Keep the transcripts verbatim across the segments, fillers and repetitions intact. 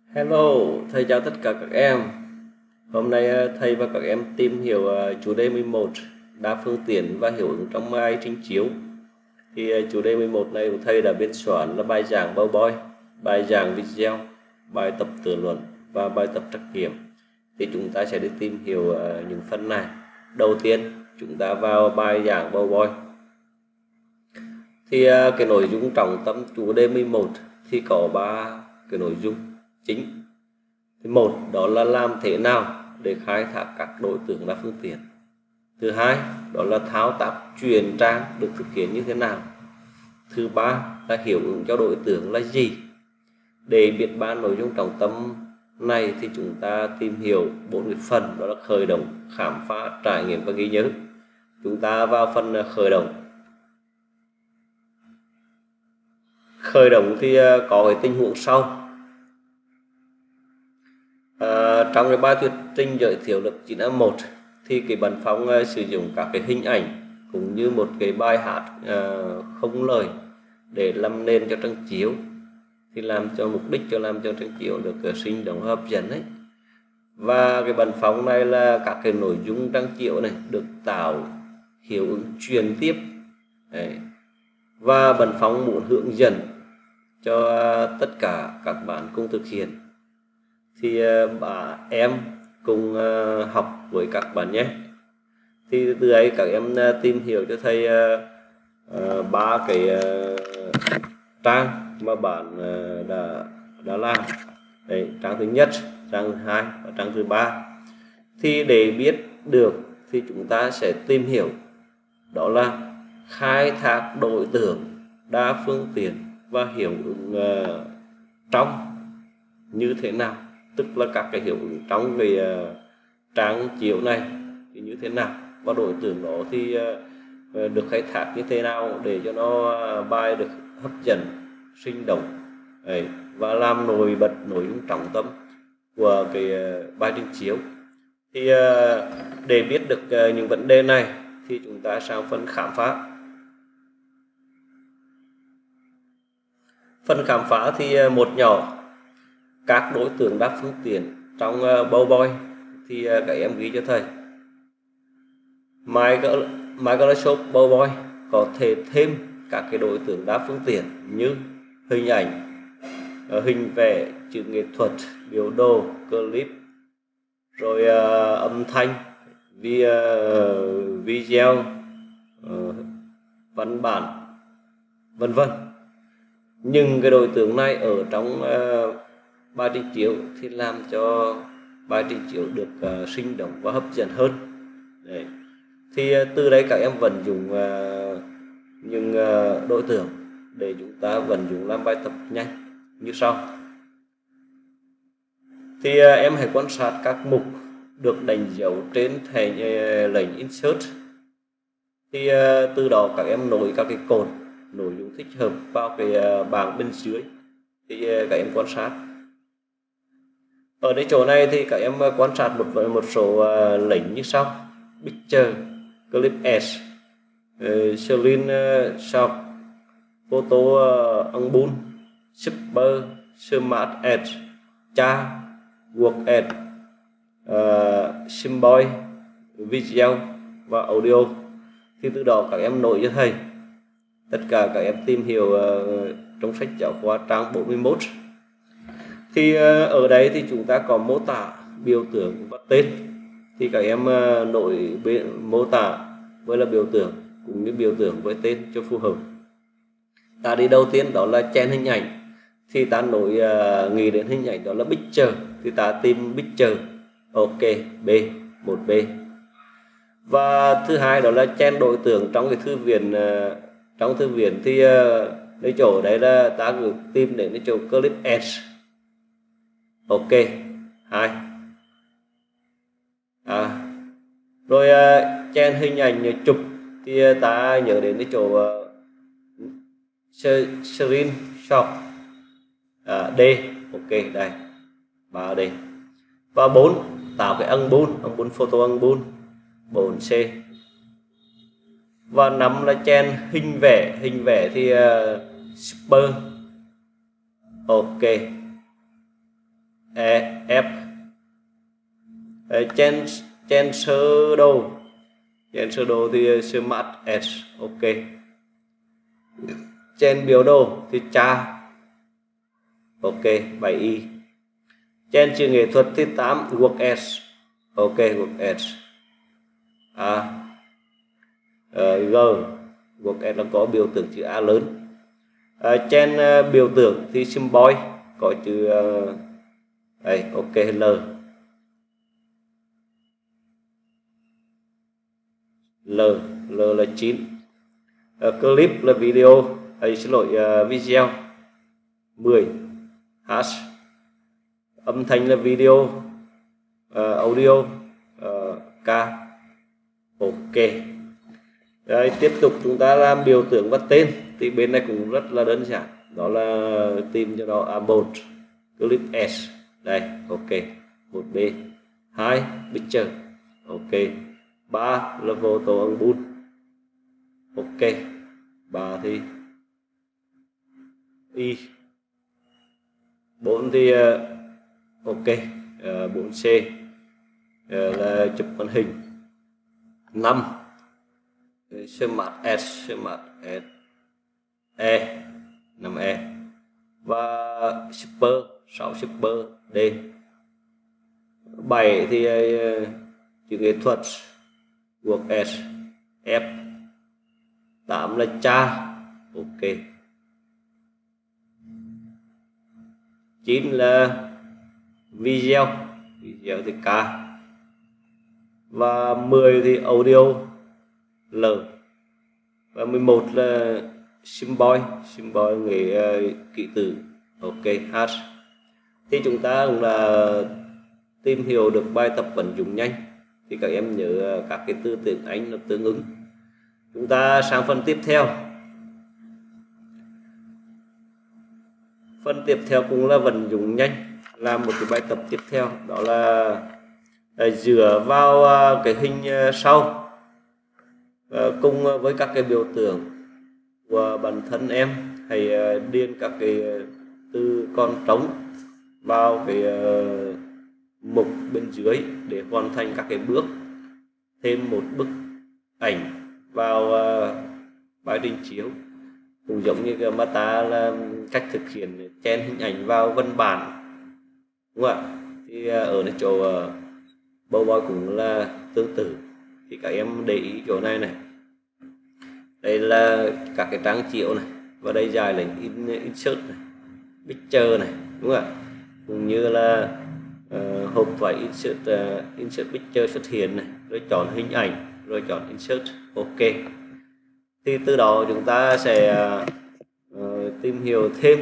Hello, thầy chào tất cả các em. Hôm nay ờ, thầy và các em tìm hiểu ờ, chủ đề mười một đa phương tiện và hiệu ứng trong bài trình chiếu. Thì ờ, chủ đề mười một này của thầy đã biên soạn là bài giảng PowerPoint, bài giảng video, bài tập tự luận và bài tập trắc nghiệm. Thì chúng ta sẽ đi tìm hiểu ờ, những phần này. Đầu tiên, chúng ta vào bài giảng PowerPoint. Thì ờ, cái nội dung trọng tâm chủ đề mười một thì có ba cái nội dung chính. Thì một đó là làm thế nào để khai thác các đối tượng đa phương tiện. Thứ hai đó là thao tác chuyển trang được thực hiện như thế nào. Thứ ba là hiệu ứng cho đối tượng là gì. Để biết ba nội dung trọng tâm này thì chúng ta tìm hiểu bốn cái phần, đó là khởi động, khám phá, trải nghiệm và ghi nhớ. Chúng ta vào phần khởi động. Khởi động thì có cái tình huống sau. À, trong cái bài thuyết trình giới thiệu lập chín a một thì cái Bần Phong uh, sử dụng các cái hình ảnh cũng như một cái bài hát uh, không lời để làm nền cho trang chiếu, thì làm cho mục đích cho làm cho trang chiếu được uh, sinh động hấp dẫn ấy. Và cái Bần Phong này là các cái nội dung trang chiếu này được tạo hiệu ứng truyền tiếp đấy. Và Bần Phong muốn hướng dẫn cho uh, tất cả các bạn cùng thực hiện, thì bà em cùng uh, học với các bạn nhé. Thì từ ấy các em uh, tìm hiểu cho thầy ba uh, uh, cái uh, trang mà bạn uh, đã đã làm. Đấy, trang thứ nhất, trang thứ hai và trang thứ ba. Thì để biết được thì chúng ta sẽ tìm hiểu đó là khai thác đối tượng đa phương tiện và hiệu ứng uh, trong như thế nào, tức là các cái hiệu ứng trong cái uh, trang chiếu này thì như thế nào, và đối tượng đó thì uh, được khai thác như thế nào để cho nó uh, bài được hấp dẫn, sinh động đấy, và làm nổi bật nội dung trọng tâm của cái uh, bài trình chiếu. Thì uh, để biết được uh, những vấn đề này thì chúng ta sang phần khám phá. Phần khám phá thì uh, một nhỏ các đối tượng đa phương tiện trong uh, PowerPoint thì uh, các em ghi cho thầy. Microsoft PowerPoint có thể thêm các cái đối tượng đa phương tiện như hình ảnh, uh, hình vẽ, chữ nghệ thuật, biểu đồ, clip, rồi uh, âm thanh, vi, uh, video, uh, văn bản, vân vân. Nhưng cái đối tượng này ở trong uh, bài trình chiếu thì làm cho bài trình chiếu được uh, sinh động và hấp dẫn hơn. Đấy. Thì uh, từ đây các em vận dụng uh, những uh, đối tượng để chúng ta vận dụng làm bài tập nhanh như sau. Thì uh, em hãy quan sát các mục được đánh dấu trên thẻ uh, lệnh insert. Thì uh, từ đó các em nối các cái cột nội dung thích hợp vào cái uh, bảng bên dưới. Thì uh, các em quan sát. Ở đây chỗ này thì các em quan sát một một số uh, lệnh như sau: picture, clip s, uh, screenshot, photo uh, album, super, smart edge, cha, work edge, uh, symbol, video và audio. Thì từ đó các em nối cho thầy. Tất cả các em tìm hiểu uh, trong sách giáo khoa trang bốn mươi mốt. Thì uh, ở đây thì chúng ta có mô tả, biểu tượng và tên. Thì các em uh, nổi mô tả với là biểu tượng cũng như biểu tượng với tên cho phù hợp. Ta đi đầu tiên đó là chèn hình ảnh. Thì ta nổi uh, nghĩ đến hình ảnh đó là picture. Thì ta tìm picture. Ok, B, một B. Và thứ hai đó là chèn đối tượng trong cái thư viện. Uh, trong thư viện thì uh, cái chỗ đấy là ta cứ tìm đến cái chỗ clip edge. Ok, hai. À, rồi uh, chèn hình ảnh chụp thì uh, ta nhớ đến cái chỗ uh, screenshot. À, D, ok đây, ba D. Và bốn, tạo cái album, album photo album, bốn C. Và năm là chèn hình vẽ, hình vẽ thì uh, super. Ok. E F. Trên trên sơ đồ trên sơ đồ thì Smart S. Ok. Trên biểu đồ thì cha. Ok, bảy y. Trên chữ nghệ thuật thì tám Work S. Ok, Work S. A uh, G. Work S là có biểu tượng chữ A lớn. uh, Trên uh, biểu tượng thì symbol có chữ uh, đây, ok, L. L L là chín. uh, Clip là video, ấy xin lỗi, uh, video mười. Hash âm thanh là video, uh, audio, uh, K. Ok. Rồi tiếp tục chúng ta làm biểu tượng và tên. Thì bên này cũng rất là đơn giản, đó là tìm cho nó à, một clip S đây. Ok, một B. Hai picture. Ok. Ba là photo album. Ok. Ba thì Y. Bốn thì uh, ok, uh, bốn C uh, là chụp màn hình. Năm Smart S. Smart S. E. năm E. Và super. sáu super D. Bảy thì uh, chữ nghệ thuật Work S. F. Tám là cha. Ok. Chín là video. Video thì K. Và mười thì audio L. Và mười một là symbol. Symbol nghĩa uh, ký tự. Ok, H. Thì chúng ta cũng là tìm hiểu được bài tập vận dụng nhanh. Thì các em nhớ các cái từ tiếng Anh nó tương ứng. Chúng ta sang phần tiếp theo. Phần tiếp theo cũng là vận dụng nhanh. Làm một cái bài tập tiếp theo, đó là, là dựa vào cái hình sau cùng với các cái biểu tượng của bản thân em, hãy điền các cái từ con trống vào cái mục bên dưới để hoàn thành các cái bước. Thêm một bức ảnh vào bài trình chiếu, cũng giống như mà ta là cách thực hiện chèn hình ảnh vào văn bản, đúng không ạ? Thì ở chỗ bầu boi cũng là tương tự. Thì các em để ý chỗ này này, đây là các cái trang chiếu này, và đây dài là in, insert này, picture này, đúng không ạ? Cũng như là uh, hộp thoại insert, uh, insert picture xuất hiện này, rồi chọn hình ảnh, rồi chọn insert. Ok. Thì từ đó chúng ta sẽ uh, tìm hiểu thêm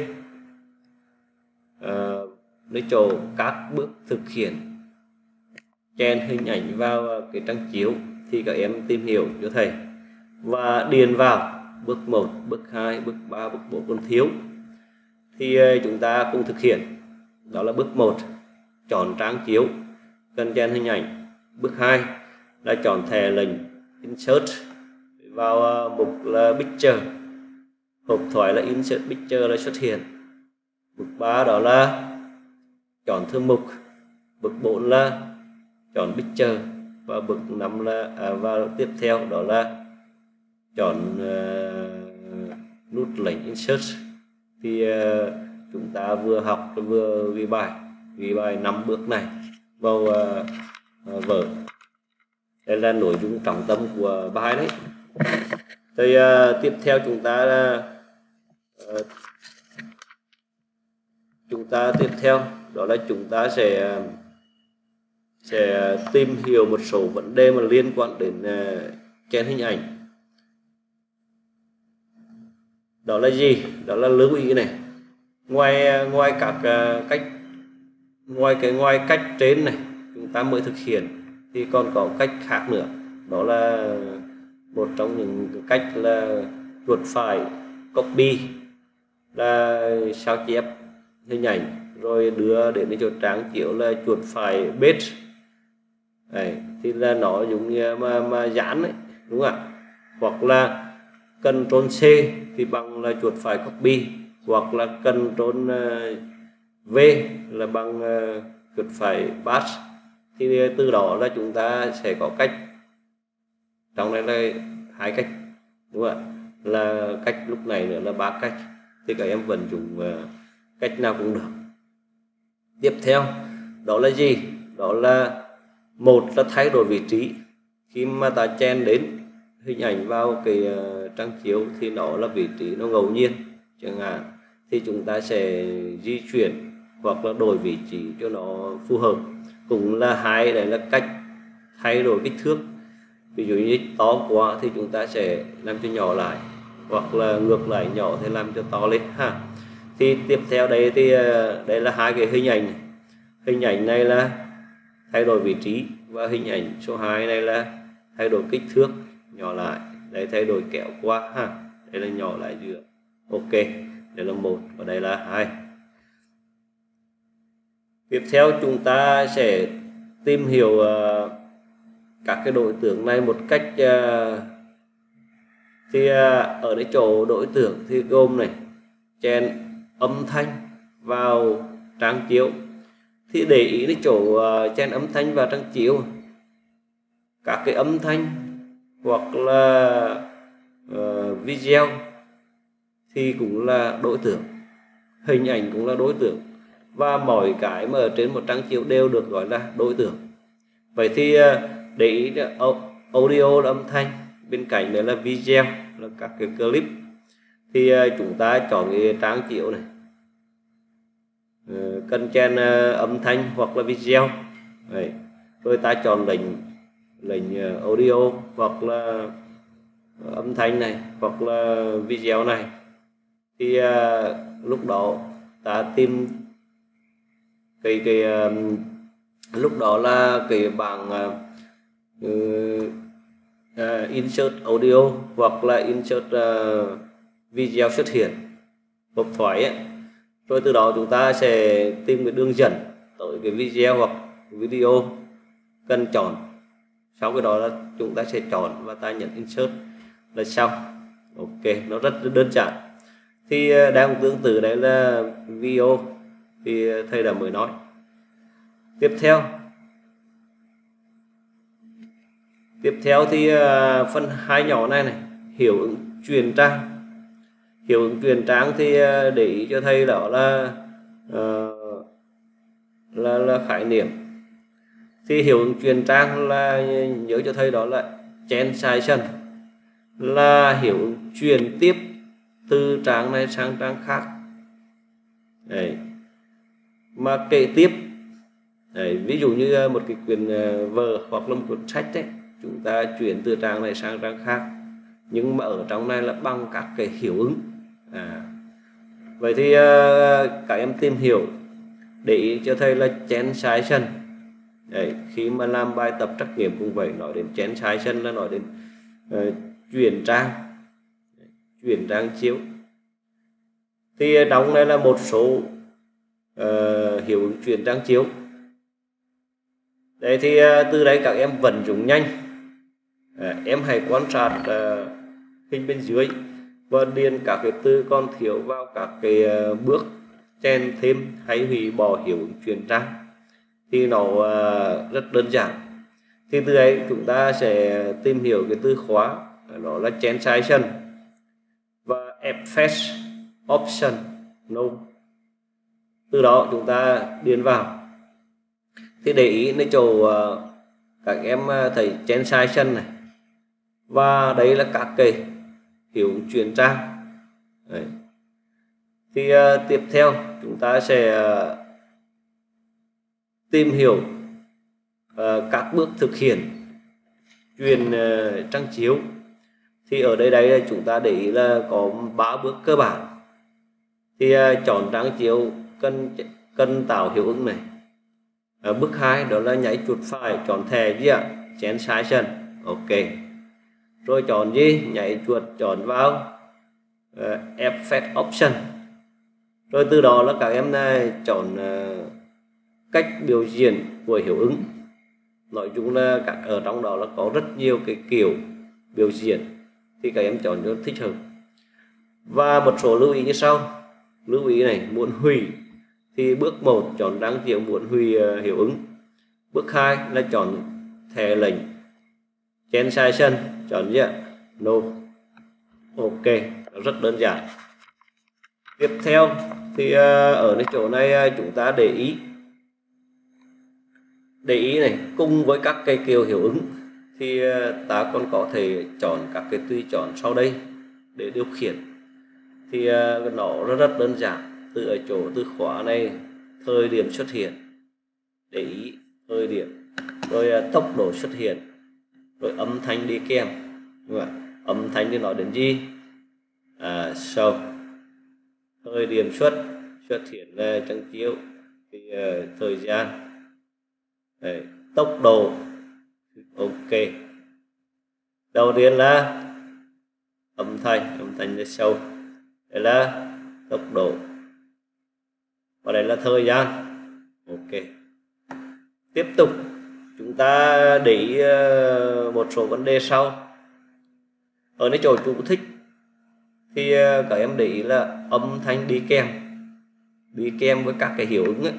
uh, nơi chỗ các bước thực hiện chèn hình ảnh vào cái trang chiếu. Thì các em tìm hiểu cho thầy và điền vào bước một, bước hai, bước ba, bước bốn còn thiếu. Thì uh, chúng ta cùng thực hiện. Đó là bước một, chọn trang chiếu cần chèn hình ảnh. Bước hai là chọn thẻ lệnh insert vào uh, mục là picture. Hộp thoại là insert picture là xuất hiện. Bước ba đó là chọn thư mục. Bước bốn là chọn picture. Và bước năm là à, và tiếp theo đó là chọn uh, nút lệnh insert. Thì uh, chúng ta vừa học vừa ghi bài ghi bài năm bước này vào uh, uh, vở. Đây là nội dung trọng tâm của bài đấy. Thì uh, tiếp theo chúng ta uh, chúng ta tiếp theo đó là chúng ta sẽ sẽ tìm hiểu một số vấn đề mà liên quan đến uh, chèn hình ảnh. Đó là gì? Đó là lưu ý này. Ngoài ngoài các uh, cách ngoài cái ngoài cách trên này chúng ta mới thực hiện, thì còn có cách khác nữa. Đó là một trong những cách là chuột phải copy, là sao chép hình ảnh rồi đưa đến chỗ trang chiếu là chuột phải paste. Đấy, thì là nó giống như mà, mà dán đấy, đúng không ạ? Hoặc là Ctrl C thì bằng là chuột phải copy, hoặc là Ctrl V là bằng uh, chuột phải bash, thì từ đó là chúng ta sẽ có cách, trong này là hai cách đúng không ạ, là cách lúc này nữa là ba cách, thì các em vận dụng uh, cách nào cũng được. Tiếp theo đó là gì? Đó là một là thay đổi vị trí. Khi mà ta chen đến hình ảnh vào cái uh, trang chiếu thì nó là vị trí nó ngẫu nhiên chẳng hạn, thì chúng ta sẽ di chuyển hoặc là đổi vị trí cho nó phù hợp. Cũng là hai, đấy là cách thay đổi kích thước. Ví dụ như to quá thì chúng ta sẽ làm cho nhỏ lại, hoặc là ngược lại nhỏ thì làm cho to lên ha. Thì tiếp theo đây thì đây là hai cái hình ảnh. Hình ảnh này là thay đổi vị trí, và hình ảnh số hai này là thay đổi kích thước, nhỏ lại. Đây thay đổi kéo qua ha. Đây là nhỏ lại giữa. Ok, đây là một và đây là hai. Tiếp theo chúng ta sẽ tìm hiểu uh, các cái đối tượng này một cách uh, thì uh, ở cái chỗ đối tượng thì gồm này chèn âm thanh vào trang chiếu. Thì để ý cái chỗ uh, chèn âm thanh vào trang chiếu, các cái âm thanh hoặc là uh, video thì cũng là đối tượng, hình ảnh cũng là đối tượng, và mọi cái mà ở trên một trang chiếu đều được gọi là đối tượng. Vậy thì để ý audio là âm thanh, bên cạnh đó là video là các cái clip. Thì chúng ta chọn cái trang chiếu này, cần chèn âm thanh hoặc là video. Đấy. Rồi ta chọn lệnh lệnh audio hoặc là âm thanh này hoặc là video này. Thì lúc đó ta tìm cái cái um, lúc đó là cái bảng uh, uh, insert audio hoặc là insert uh, video xuất hiện hộp thoại ấy. Rồi từ đó chúng ta sẽ tìm cái đường dẫn tới cái video hoặc video cần chọn. Sau cái đó là chúng ta sẽ chọn và ta nhận insert là xong. Ok, nó rất đơn giản. Thì đang tương tự đấy là video thì thầy đã mới nói. Tiếp theo Tiếp theo thì uh, phần hai nhỏ này này, hiệu ứng truyền trang. Hiệu ứng truyền trang thì uh, để ý cho thầy đó là uh, là là khái niệm. Thì hiệu ứng truyền trang là nhớ cho thầy đó là transition, là hiệu ứng truyền tiếp từ trang này sang trang khác. Đấy. Mà kể tiếp, đấy, ví dụ như một cái quyển vở hoặc là một cuốn sách đấy, chúng ta chuyển từ trang này sang trang khác, nhưng mà ở trong này là bằng các cái hiệu ứng. À. Vậy thì các em tìm hiểu để ý cho thầy là transition. Đấy, khi mà làm bài tập trắc nghiệm cũng vậy, nói đến transition là nói đến uh, chuyển trang, chuyển trang chiếu. Thì trong đây là một số uh, hiệu ứng chuyển trang chiếu. Đấy thì uh, từ đây các em vận dụng nhanh. À, em hãy quan sát uh, hình bên dưới và điền các cái từ còn thiếu vào các cái uh, bước chèn thêm hay hủy bỏ hiệu ứng chuyển trang. Thì nó uh, rất đơn giản. Thì từ đấy chúng ta sẽ tìm hiểu cái từ khóa, đó là transition và effect option no. Từ đó chúng ta điền vào. Thì để ýในchỗ uh, các em thấy transition này, và đấy là các cái hiệu ứng chuyển trang. Đấy. Thì uh, tiếp theo chúng ta sẽ uh, tìm hiểu uh, các bước thực hiện truyền uh, trang chiếu. Thì ở đây đây chúng ta để ý là có ba bước cơ bản. Thì uh, chọn trang chiếu cần cần tạo hiệu ứng này. Ở bước hai đó là nhảy chuột phải chọn thẻ gì ạ? Transition. Ok. Rồi chọn gì? Nhảy chuột chọn vào uh, effect option. Rồi từ đó là các em này chọn uh, cách biểu diễn của hiệu ứng. Nói chung là các ở trong đó là có rất nhiều cái kiểu biểu diễn, thì các em chọn cho thích hợp. Và một số lưu ý như sau. Lưu ý này, muốn hủy Thì bước một chọn đăng ký muốn hủy uh, hiệu ứng. Bước hai là chọn thẻ lệnh transition, chọn gì ạ? No. Ok, rất đơn giản. Tiếp theo thì uh, ở cái chỗ này uh, chúng ta để ý để ý này, cùng với các cái kiểu hiệu ứng thì uh, ta còn có thể chọn các cái tùy chọn sau đây để điều khiển. Thì uh, nó rất rất đơn giản. Từ ở chỗ từ khóa này, thời điểm xuất hiện, để ý thời điểm, rồi uh, tốc độ xuất hiện, rồi âm thanh đi kèm. Đúng không? Âm thanh thì nói đến gì? À, show, thời điểm xuất xuất hiện là trang chiếu, thì uh, thời gian. Đấy, tốc độ. Ok, đầu tiên là âm thanh, âm thanh là show, đây là tốc độ, và đây là thời gian. Ok, tiếp tục chúng ta để ý uh, một số vấn đề sau. Ở cái chỗ chú thích thì uh, các em để ý là âm thanh đi kèm đi kèm với các cái hiệu ứng ấy.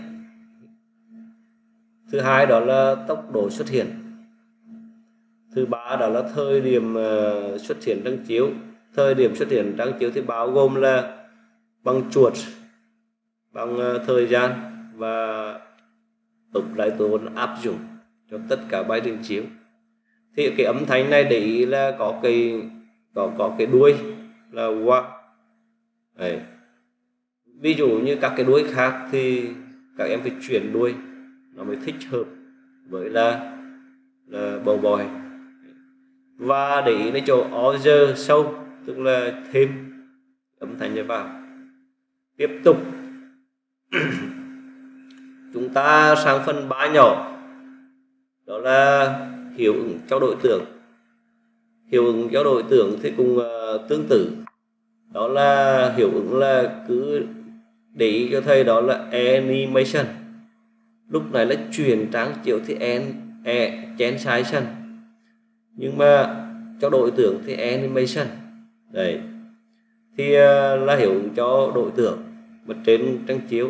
Thứ hai đó là tốc độ xuất hiện. Thứ ba đó là thời điểm uh, xuất hiện trang chiếu. Thời điểm xuất hiện trang chiếu thì bao gồm là bằng chuột, bằng uh, thời gian, và tục lại tốn áp dụng cho tất cả bài trình chiếu. Thì cái âm thanh này để ý là có cái có có cái đuôi là wow. Đấy. Ví dụ như các cái đuôi khác thì các em phải chuyển đuôi nó mới thích hợp với là, là bầu bòi. Và để ý đến chỗ other sâu, tức là thêm âm thanh này vào. Tiếp tục chúng ta sang phần ba nhỏ, đó là hiệu ứng cho đối tượng. Hiệu ứng cho đối tượng thì cũng uh, tương tự, đó là hiệu ứng là cứ để ý cho thầy, đó là animation. Lúc này là chuyển trang chiếu thì en e transition, nhưng mà cho đối tượng thì animation. Đấy, thì uh, là hiệu ứng cho đối tượng mà trên trang chiếu.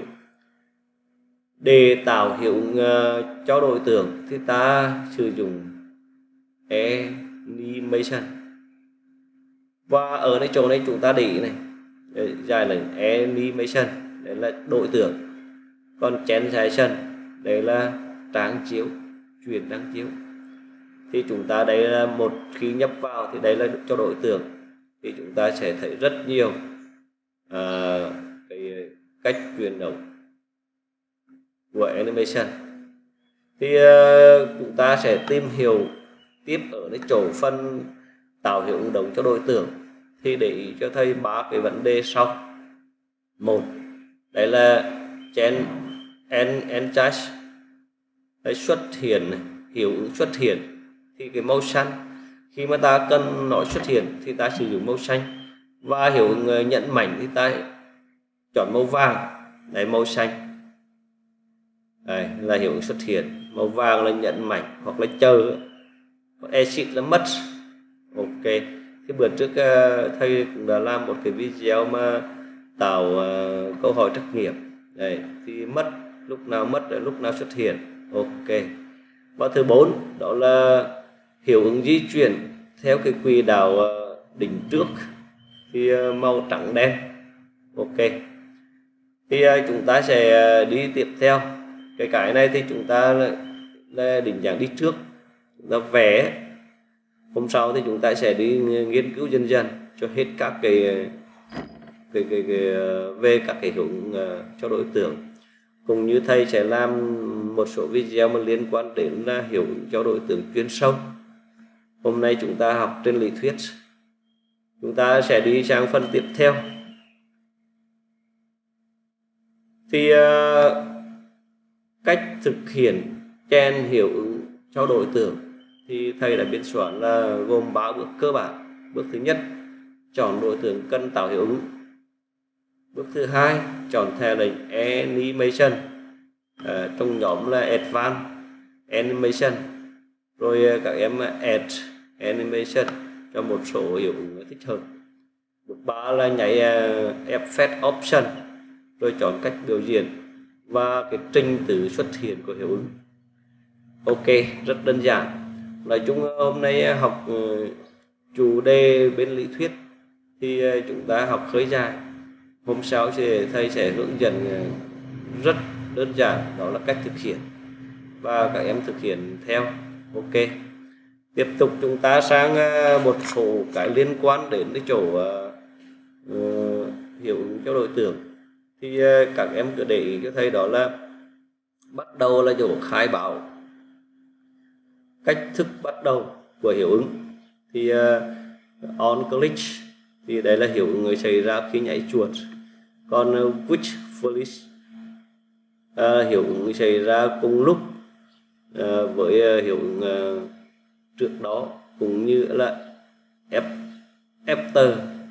Để tạo hiệu ứng uh, cho đối tượng thì ta sử dụng animation. Và ở cái chỗ này chúng ta để ý này, dài là animation, đấy là đối tượng. Còn transition, đấy là trang chiếu, chuyển trang chiếu. Thì chúng ta đây là một khi nhập vào thì đây là cho đối tượng, thì chúng ta sẽ thấy rất nhiều uh, cái cách chuyển động của animation. Thì uh, chúng ta sẽ tìm hiểu tiếp ở cái chỗ phân tạo hiệu ứng động cho đối tượng. Thì để ý cho thầy ba cái vấn đề sau. Một, đấy là gen and and charge, đấy xuất hiện, hiệu ứng xuất hiện. Thì cái màu xanh, khi mà ta cần nó xuất hiện thì ta sử dụng màu xanh, và hiệu ứng nhận mảnh thì ta chọn màu vàng, đấy màu xanh. Đây là hiệu ứng xuất hiện, màu vàng là nhận mảnh hoặc là chờ, còn exit là mất. Ok, thì bữa trước thầy cũng đã làm một cái video mà tạo uh, câu hỏi trắc nghiệm. Đây, thì mất, lúc nào mất, lúc nào xuất hiện. Ok. Và thứ bốn, đó là hiệu ứng di chuyển theo cái quỹ đạo uh, đỉnh trước, thì uh, màu trắng đen. Ok. Thì uh, chúng ta sẽ uh, đi tiếp theo. Cái cái này thì chúng ta là, là định dạng đi trước, chúng ta vẽ. Hôm sau thì chúng ta sẽ đi nghiên cứu dần dần cho hết các cái, cái, cái, cái về các cái hiệu ứng uh, cho đối tượng. Cũng như thầy sẽ làm một số video mà liên quan đến là hiệu ứng cho đối tượng chuyên sâu. Hôm nay chúng ta học trên lý thuyết, chúng ta sẽ đi sang phần tiếp theo. Thì uh, cách thực hiện gen hiệu ứng cho đối tượng thì thầy đã biên soạn là gồm ba bước cơ bản. Bước thứ nhất, chọn đối tượng cần tạo hiệu ứng. Bước thứ hai, chọn thẻ lệnh animation, à, trong nhóm là advanced animation. Rồi các em add animation cho một số hiệu ứng thích hợp. Bước ba là nhảy uh, effect option, rồi chọn cách biểu diễn và cái trình tự xuất hiện của hiệu ứng. Ok, rất đơn giản. Nói chung hôm nay học chủ đề bên lý thuyết thì chúng ta học hơi dài. Hôm sau thì thầy sẽ hướng dẫn rất đơn giản, đó là cách thực hiện và các em thực hiện theo. Ok, tiếp tục chúng ta sang một số cái liên quan đến cái chỗ uh, hiệu ứng cho đối tượng. Thì uh, các em cứ để ý cho thầy, đó là bắt đầu là chỗ khai báo, cách thức bắt đầu của hiệu ứng. Thì uh, on click thì đây là hiệu ứng xảy ra khi nhảy chuột. Còn uh, which flash uh, hiệu ứng xảy ra cùng lúc uh, với uh, hiệu ứng uh, trước đó, cũng như là after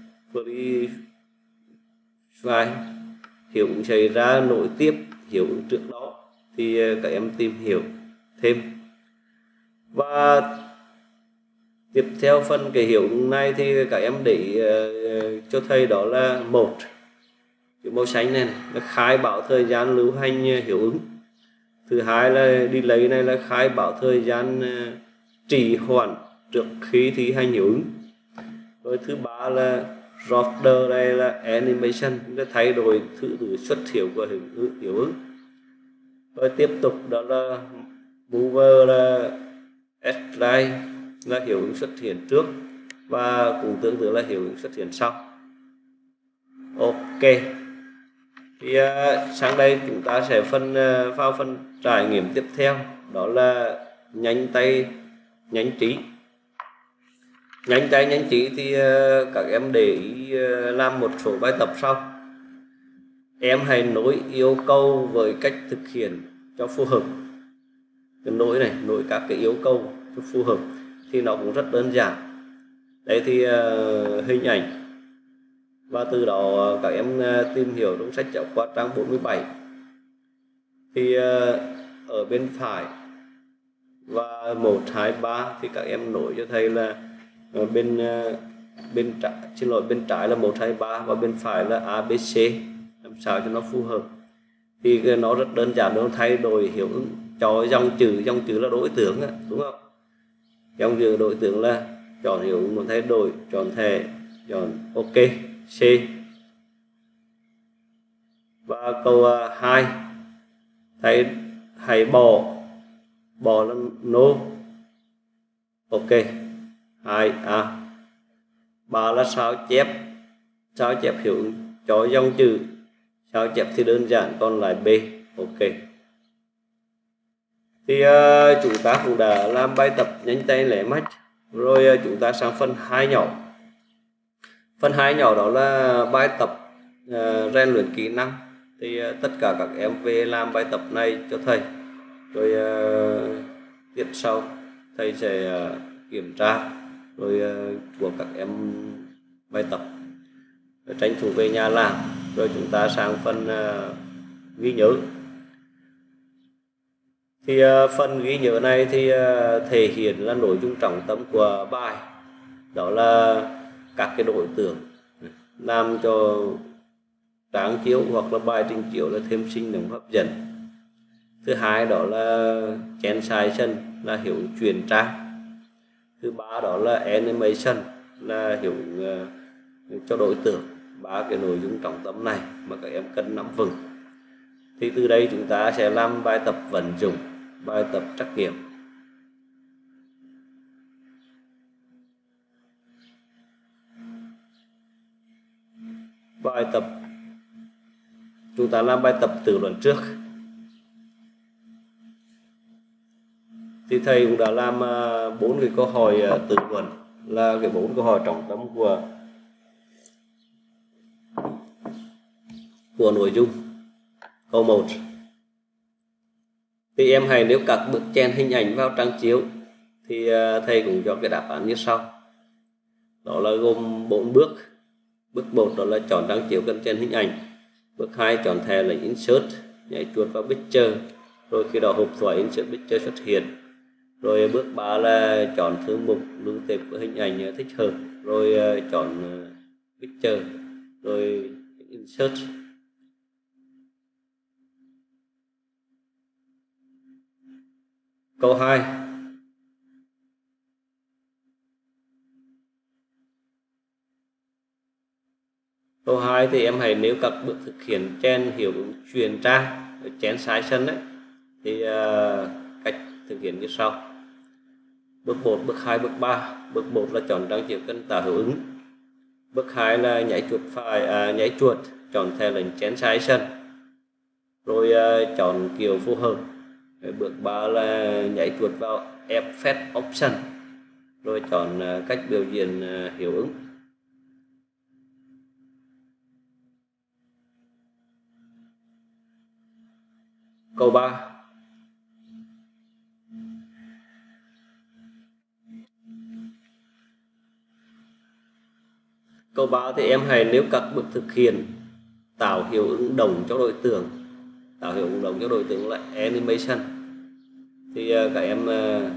flash hiệu ứng xảy ra nối tiếp hiệu ứng trước đó. Thì uh, các em tìm hiểu thêm. Và tiếp theo phần cái hiệu ứng này thì các em để uh, cho thầy, đó là một cái màu xanh này, này là khai báo thời gian lưu hành hiệu ứng. Thứ hai là đi lấy này là khai báo thời gian uh, trì hoãn trước khi thi hành hiệu ứng. Rồi thứ ba là rudder, đây là animation, để thay đổi thứ tự xuất hiện của hiệu ứng, hiệu ứng. Rồi tiếp tục đó là mover, là slide, là hiệu ứng xuất hiện trước và cũng tương tự là hiệu ứng xuất hiện sau. Ok, thì uh, sang đây chúng ta sẽ phân uh, vào phần trải nghiệm tiếp theo, đó là nhanh tay nhanh trí. Nhanh tay nhanh trí thì uh, các em để ý uh, làm một số bài tập sau. Em hãy nối yêu cầu với cách thực hiện cho phù hợp. Cái nối này, nối các cái yêu cầu cho phù hợp thì nó cũng rất đơn giản. Đây thì uh, hình ảnh, và từ đó các em uh, tìm hiểu trong sách giáo khoa trang bốn mươi bảy. Thì uh, ở bên phải và một, hai, ba thì các em nối cho thầy là uh, bên uh, bên trái, xin lỗi bên trái là một, hai, ba và bên phải là a bê xê, làm sao cho nó phù hợp. Thì nó rất đơn giản, nó thay đổi hiệu ứng cho dòng chữ, dòng chữ là đối tượng, đúng không? Dòng chữ đối tượng là chọn hiệu ứng, muốn thay đổi chọn thẻ, chọn ok, C. Và câu hai uh, thầy hãy bỏ bỏ là no, ok. Hai a ba là sao chép, sao chép hiệu ứng cho dòng chữ, sao chép thì đơn giản, còn lại B, ok. Thì uh, chúng ta cũng đã làm bài tập nhanh tay lẻ mách rồi. Uh, chúng ta sang phần hai nhỏ. Phần hai nhỏ đó là bài tập uh, rèn luyện kỹ năng. Thì uh, tất cả các em về làm bài tập này cho thầy, rồi uh, tiết sau thầy sẽ uh, kiểm tra rồi uh, của các em bài tập, rồi tranh thủ về nhà làm. Rồi chúng ta sang phần uh, ghi nhớ. Thì uh, phần ghi nhớ này thì uh, thể hiện là nội dung trọng tâm của bài, đó là các cái đối tượng làm cho tráng chiếu hoặc là bài trình chiếu là thêm sinh động hấp dẫn. Thứ hai đó là transition, là hiệu ứng chuyển trang. Thứ ba đó là animation, là hiệu ứng uh, cho đối tượng. Ba cái nội dung trọng tâm này mà các em cần nắm vững. Thì từ đây chúng ta sẽ làm bài tập vận dụng, bài tập trắc nghiệm. Bài tập chúng ta làm bài tập tự luận trước. Thì thầy cũng đã làm bốn cái câu hỏi tự luận, là cái bốn câu hỏi trọng tâm của của nội dung. Câu một thì em hãy nêu các bước chèn hình ảnh vào trang chiếu. Thì thầy cũng cho cái đáp án như sau, đó là gồm bốn bước. Bước một đó là chọn trang chiếu cần chèn hình ảnh. Bước hai chọn thẻ là insert, nhảy chuột vào picture, rồi khi đó hộp thoại insert picture xuất hiện. Rồi bước ba là chọn thư mục lưu tệp với hình ảnh thích hợp, rồi chọn picture, rồi insert. Câu hai. Câu hai thì em hãy nêu các bước thực hiện chén hiệu ứng chuyển trang, chén sai sân đấy. Thì uh, cách thực hiện như sau. Bước một, bước hai, bước ba. Bước một là chọn trang chiều cân tạo hiệu ứng. Bước hai là nhảy chuột phải à, nhảy chuột chọn theo lệnh chén sai sân. Rồi uh, chọn kiểu phù hợp. Rồi bước ba là nhảy chuột vào Effect Option. Rồi chọn uh, cách biểu diễn uh, hiệu ứng. Câu ba. Câu ba thì em hãy nêu các bước thực hiện tạo hiệu ứng đồng cho đối tượng. Tạo hiệu ứng đồng cho đối tượng là Animation. Thì các em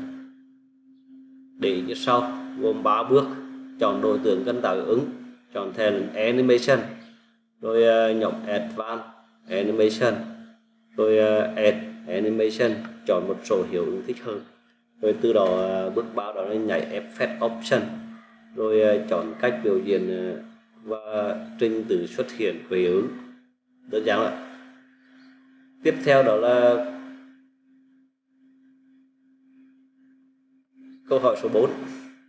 để như sau, gồm ba bước. Chọn đối tượng cần tạo hiệu ứng, chọn theo Animation, rồi nhóm Advanced Animation, rồi Add Animation, chọn một số hiệu ứng thích hợp. Rồi từ đó bước ba đó là nhảy Effect Option, rồi chọn cách biểu diễn và trình tự xuất hiện của hiệu ứng. Đơn giản ạ. Tiếp theo đó là câu hỏi số bốn.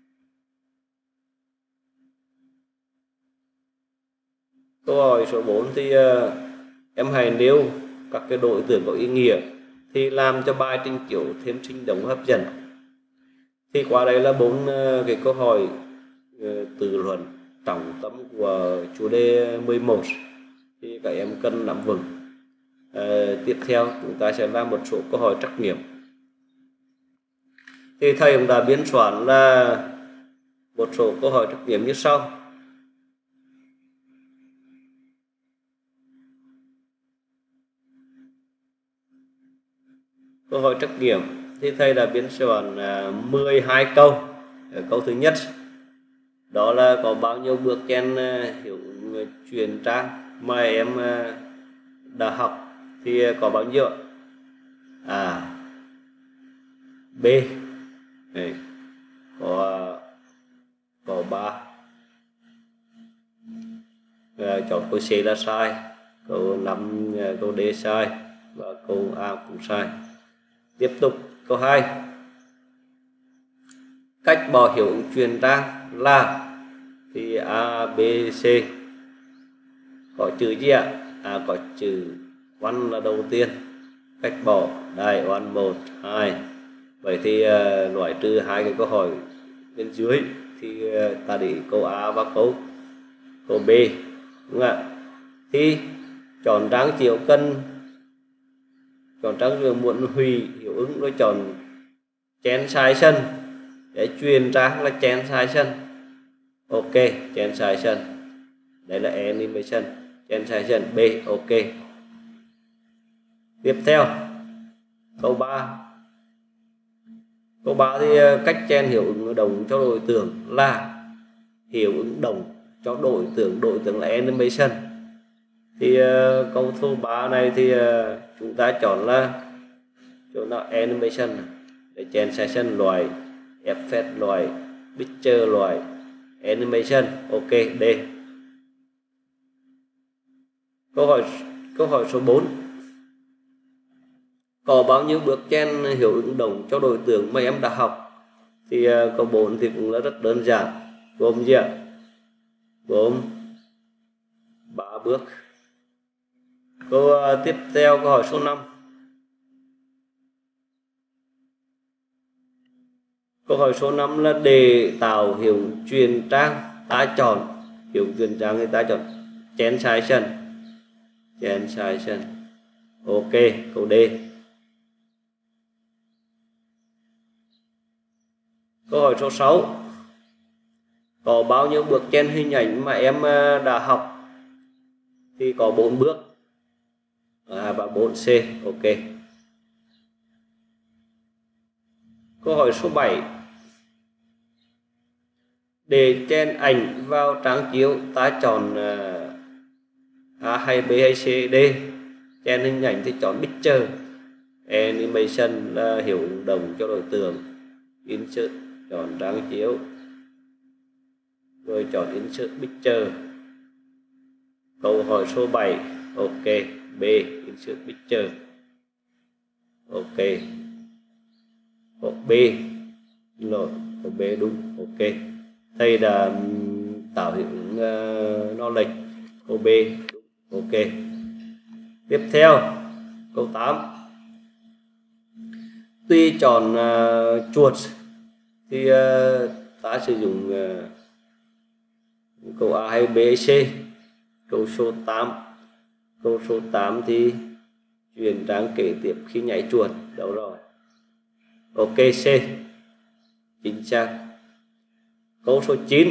Câu hỏi số bốn thì uh, em hãy nêu các cái đối tượng có ý nghĩa thì làm cho bài trình chiếu thêm sinh động hấp dẫn. Thì qua đây là bốn uh, cái câu hỏi uh, tự luận trọng tâm của chủ đề mười một thì các em cần nắm vững. Uh, tiếp theo chúng ta sẽ làm một số câu hỏi trắc nghiệm. Thì thầy cũng đã biên soạn là một số câu hỏi trắc nghiệm như sau. Câu hỏi trắc nghiệm thì thầy đã biên soạn mười hai câu. Câu thứ nhất đó là có bao nhiêu bước chén hiệu ứng chuyển trang mà em đã học thì có bao nhiêu? À, B này, có có ba. À, chọn câu C là sai, câu năm, câu D sai và câu A cũng sai. Tiếp tục câu hai. Cách bỏ hiệu ứng chuyển trang là thì A, B, C. Có chữ gì ạ? À, có chữ one là đầu tiên. Cách bỏ đây one, một, hai. Vậy thì uh, loại trừ hai cái câu hỏi bên dưới thì uh, ta để câu A và câu câu B, đúng không ạ? Thì chọn trang chiều cân, chọn trang chiều muốn hủy hiệu ứng, rồi chọn chén sai sân để truyền trang là chén sai sân. Ok, chén sai sân. Đây là Animation, chén sai sân. B, ok. Tiếp theo câu ba. Câu ba thì cách chén hiệu ứng đồng cho đối tượng là hiệu ứng đồng cho đối tượng, đối tượng là Animation. Thì uh, câu số ba này thì uh, chúng ta chọn là chỗ nào Animation để chén session loại, Effect loại, Picture loại, Animation. Ok, D. Câu hỏi câu hỏi số bốn. Có bao nhiêu bước chén hiệu ứng đồng cho đối tượng mà em đã học? Thì uh, câu bốn thì cũng là rất đơn giản, gồm gì ạ? Gồm ba bước. Câu uh, tiếp theo câu hỏi số năm. Câu hỏi số năm là để tạo hiệu ứng chuyển trang ta chọn hiệu ứng chuyển trang thì ta chọn transition. Transition. Ok, câu D. Câu hỏi số sáu. Có bao nhiêu bước trên hình ảnh mà em đã học? Thì có bốn bước. À, và bốn C. Ok. Câu hỏi số bảy. Để chèn ảnh vào trang chiếu ta chọn A hay B hay C, D. Chèn hình ảnh thì chọn Picture. Animation là hiệu ứng đồng cho đối tượng. Insert, chọn trang chiếu, rồi chọn Insert Picture. Câu hỏi số bảy, ok. B, Insert Picture, ok. Câu B, rồi câu B đúng, ok. Thầy đã tạo hiệu ứng uh, nó lệch. Câu B đúng, ok. Tiếp theo câu tám, tuy chọn uh, chuột thì uh, ta sử dụng uh, câu A hay B hay C. Câu số tám, câu số tám thì chuyển trang kế tiếp khi nhảy chuột. Đâu rồi? Ok, C, chính xác. Câu số chín,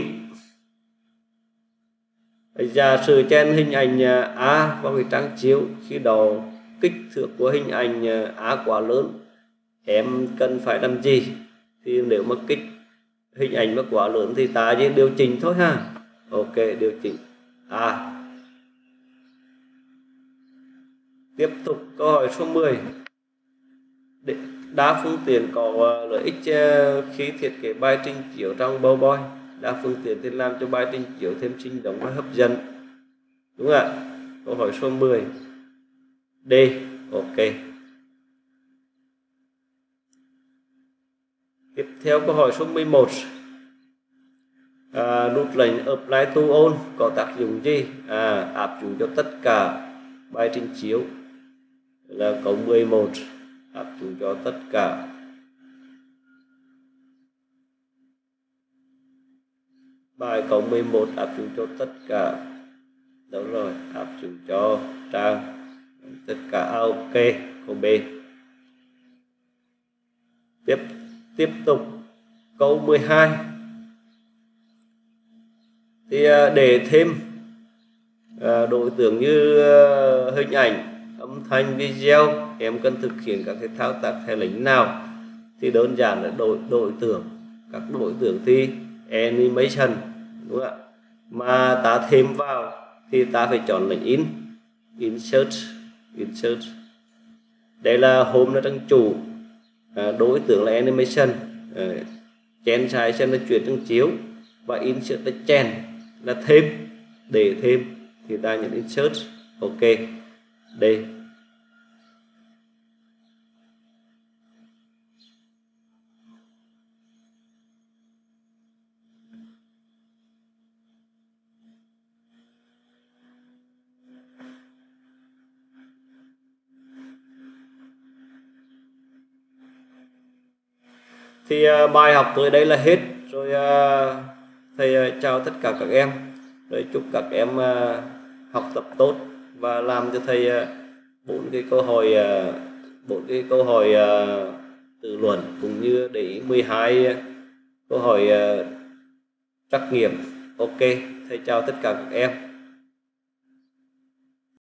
giả sử chen hình ảnh A vào cái trang chiếu, khi đó kích thước của hình ảnh A quá lớn, em cần phải làm gì? Thì nếu mà kích hình ảnh mà quá lớn thì ta chỉ điều chỉnh thôi ha. Ok, điều chỉnh A. Tiếp tục câu hỏi số mười. Đa phương tiện có lợi ích khi thiết kế bài trình chiếu trong PowerPoint. Đa phương tiện thì làm cho bài trình chiếu thêm sinh động và hấp dẫn. Đúng không ạ? Câu hỏi số mười. D. Ok. Tiếp theo câu hỏi số mười một. À, nút lệnh Apply to All có tác dụng gì? À, áp dụng cho tất cả bài trình chiếu. Là câu mười một, áp dụng cho tất cả. Bài câu mười một áp dụng cho tất cả. Đâu rồi? Áp dụng cho trang tất cả. À, ok, câu B. Tiếp tiếp tục câu mười hai. Thì để thêm đối tượng như hình ảnh, âm thanh, video, em cần thực hiện các cái thao tác hay lĩnh nào? Thì đơn giản là đối đối tượng. Các đối tượng thì animation, đúng không ạ? Mà ta thêm vào thì ta phải chọn lệnh in, insert, insert. Đây là home là trang chủ, đối tượng là animation, transition là chuyển trang chiếu, và insert là chen là thêm, để thêm thì ta nhận insert. Ok, đây. Thì uh, bài học tới đây là hết rồi. Uh, thầy uh, chào tất cả các em, rồi chúc các em uh, học tập tốt và làm cho thầy bốn uh, cái câu hỏi bốn uh, cái câu hỏi uh, tự luận cũng như để ý mười hai uh, câu hỏi uh, trắc nghiệm. Ok, thầy chào tất cả các em.